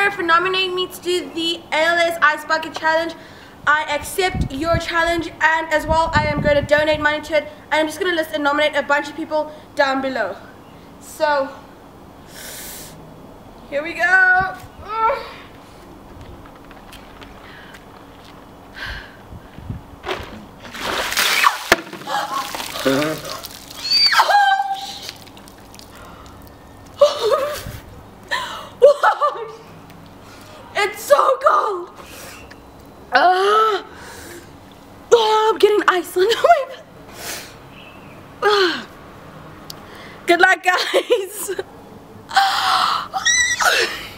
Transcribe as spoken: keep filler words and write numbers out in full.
Taahira for nominating me to do the A L S Ice Bucket Challenge. I accept your challenge, and as well I am going to donate money to it, and I'm just going to list and nominate a bunch of people down below. So, here we go. It's so cold. Uh, oh, I'm getting ice on my uh, Good luck, guys.